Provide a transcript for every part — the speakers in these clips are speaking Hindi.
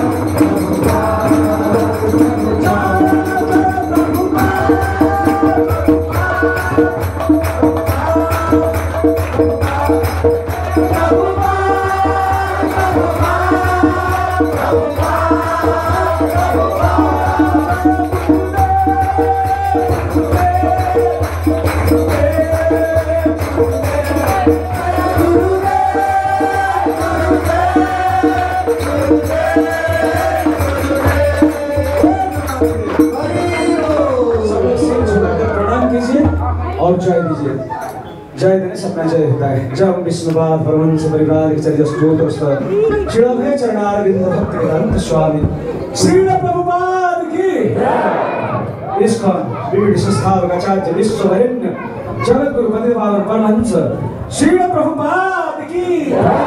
और जय दीजिए। जय देने सपना जय होता है। जब विष्णुपाद परमहंस परिवार चरित्र स्तोत्र शिरोभे चरणारविंद भक्त वेदांत स्वामी श्रील प्रभुपाद की इस्कॉन विविध संस्थापक आचार्य विश्ववरेण्य जगत गुरु पतिपावन परमहंस श्रील प्रभुपाद की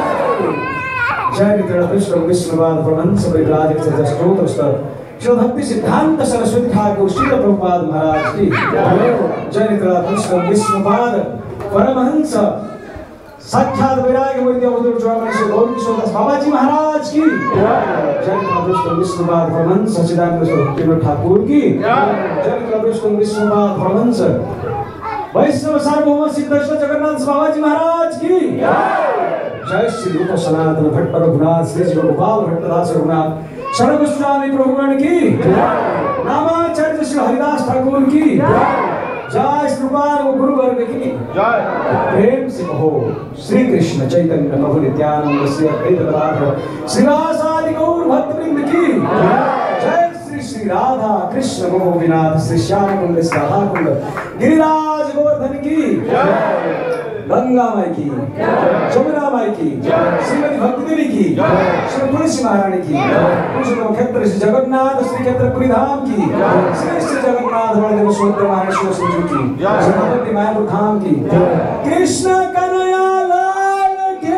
जय मित्र विष्णुपाद परमहंस परिवार चरित्र स्तोत्र श्री भक्ति सिद्धांत सरस्वती ठाकुर श्रील प्रभुपाद महाराज की जय नित्य विष्णुपाद परमहंस साक्षात वैराग्य मूर्ति अवधूत ज्वाला श्री गौर किशोर बाबा जी महाराज की जय नित्य विष्णुपाद परमहंस सच्चिदानंद स्वरूप ठाकुर की जय नित्य विष्णुपाद परमहंस वैष्णव सार्वभौम सिद्धेश्वर जगन्नाथ बाबा जी महाराज की जय श्री रूप सनातन भट्ट रघुनाथ श्री जी गोपाल भट्टदास रघुनाथ सर्वस्वामी प्रभुगण की नामाचार्य श्री हरिदास ठाकुर की जय श्री गुरु वर्ग की प्रेम से कहो श्री कृष्ण चैतन्य प्रभु नित्यानंद श्री अद्वैत गदाधर श्रीवासादि गौर भक्तवृंद की जय श्री श्री राधा कृष्ण गोविनाथ श्री श्याम कुंड राधा कुंड गिरिराज गोवर्धन की गंगा माई की जमुना माई की श्रीमती भक्ति देवी की श्री तुलसी महारानी की पुरुषोत्तम क्षेत्र श्री जगन्नाथ श्री क्षेत्रपुरी धाम की श्री श्री जगन्नाथ बलदेव सुभद्रा महाराष्ट्र संजू की श्री मायापुर धाम की कृष्ण कन्हैया लाल की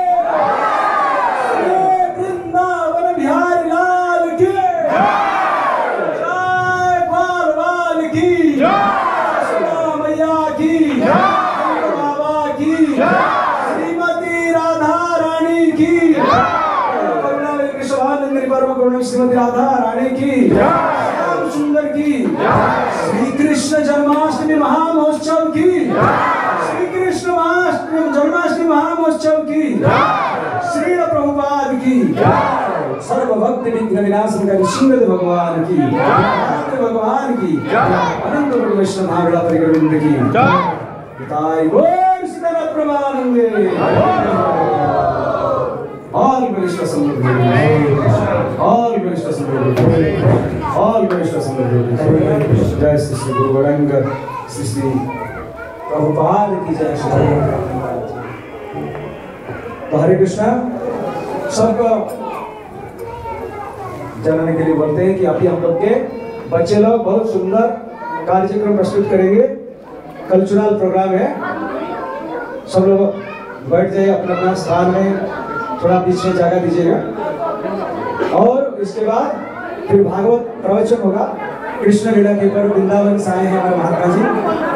वृंदावन बिहारी लाल की जय बाल की मैया की श्रीमती राधारानी की श्रीमती राधारानी की श्याम सुंदर की श्री कृष्ण जन्माष्टमी महामहोत्सव की श्री कृष्ण जन्माष्टमी महामहोत्सव की श्री प्रभुपाद की सर्व भक्ति विघ्न विनाशन का सिंह भगवान की भगवान की अनंत वैष्णव महागणा परिगण की ताई बोल Sitaram प्रमानंदे all Krishna samudra all Krishna samudra all Krishna samudra जय श्री गुरु गौरंग श्री प्रभुपाद की जय श्री तो हरे कृष्णा सबको जानने के लिए बोलते हैं कि अभी हम लोग के बच्चे लोग बहुत सुंदर कार्यक्रम प्रस्तुत करेंगे। कल्चरल प्रोग्राम है, सब लोग बैठ जाइए अपना अपना स्थान में, थोड़ा पीछे जगह दीजिएगा। और इसके बाद फिर भागवत प्रवचन होगा। कृष्ण लीला के ऊपर वृंदावन से आए हैं हमारे महात्मा जी।